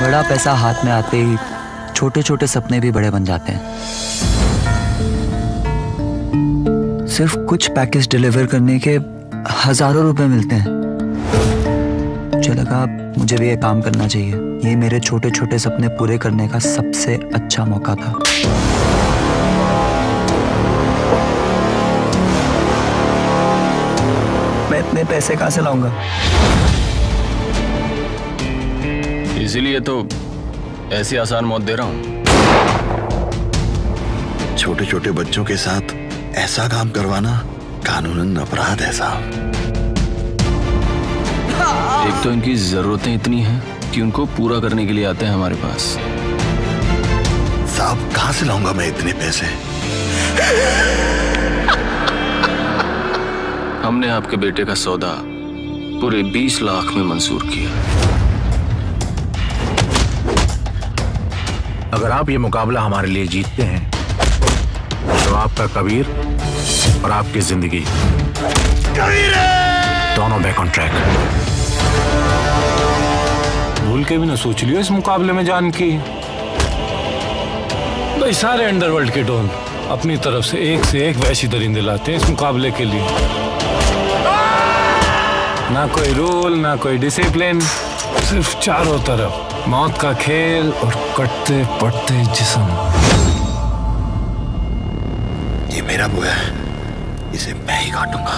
बड़ा पैसा हाथ में आते ही छोटे छोटे सपने भी बड़े बन जाते हैं। सिर्फ कुछ पैकेज डिलीवर करने के हजारों रुपए मिलते हैं। मुझे लगा मुझे भी ये काम करना चाहिए। ये मेरे छोटे छोटे सपने पूरे करने का सबसे अच्छा मौका था। मैं इतने पैसे कहां से लाऊंगा? इसीलिए तो ऐसी आसान मौत दे रहा हूं। छोटे छोटे बच्चों के साथ ऐसा काम करवाना कानूनन अपराध है साहब। एक तो इनकी जरूरतें इतनी हैं कि उनको पूरा करने के लिए आते हैं हमारे पास। साहब कहां से लाऊंगा मैं इतने पैसे? हमने आपके बेटे का सौदा पूरे 20 लाख में मंजूर किया। अगर आप ये मुकाबला हमारे लिए जीतते हैं तो आपका कबीर और आपकी जिंदगी दोनों बैक ऑन ट्रैक। भूल के भी ना सोच लियो इस मुकाबले में जान की। भाई सारे अंडरवर्ल्ड के डॉन अपनी तरफ से एक वैसी दरिंदे लाते हैं इस मुकाबले के लिए। ना कोई रूल ना कोई डिसिप्लिन, सिर्फ चारों तरफ मौत का खेल और कटते पड़ते जिस्म। ये मेरा बुआ है, इसे मैं ही काटूंगा।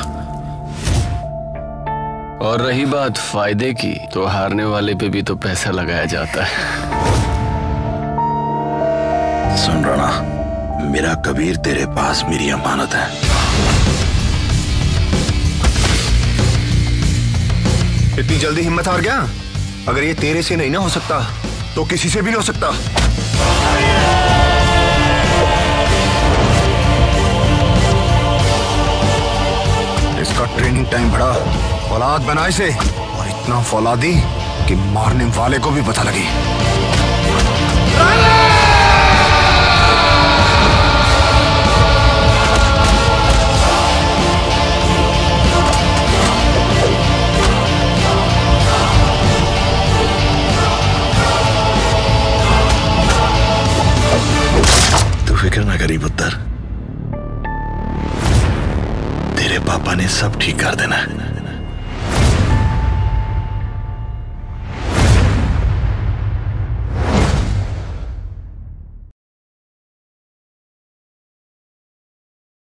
और रही बात फायदे की, तो हारने वाले पे भी तो पैसा लगाया जाता है। सुन राणा, मेरा कबीर तेरे पास मेरी अमानत है। इतनी जल्दी हिम्मत हार गया? अगर ये तेरे से नहीं ना हो सकता तो किसी से भी नहीं हो सकता। इसका ट्रेनिंग टाइम बढ़ा, औलाद बना इसे, और इतना फौलादी कि मारने वाले को भी पता लगे। फिक्र ना करी पुत्र, तेरे पापा ने सब ठीक कर देना है।